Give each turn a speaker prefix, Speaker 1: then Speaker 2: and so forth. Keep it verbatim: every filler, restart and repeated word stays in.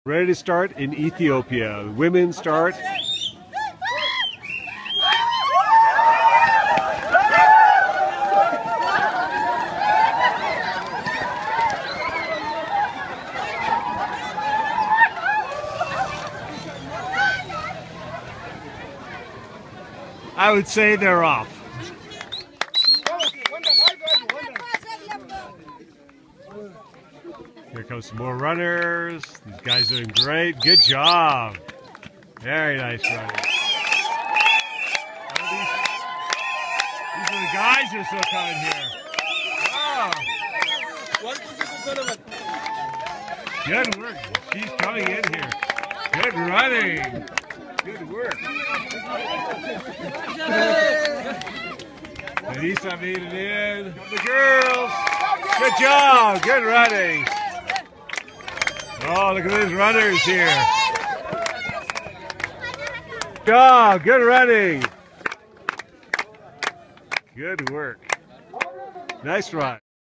Speaker 1: Ready to start in Ethiopia. Women start. I would say they're off. Here comes some more runners. These guys are doing great. Good job. Very nice running. Oh, these, these are the guys who are still coming here. Wow. Good work. She's coming in here. Good running. Good work. Anissa made it in. The girls. Good job. Good running. Oh, look at these runners here. Good job. Good running. Good work. Nice run.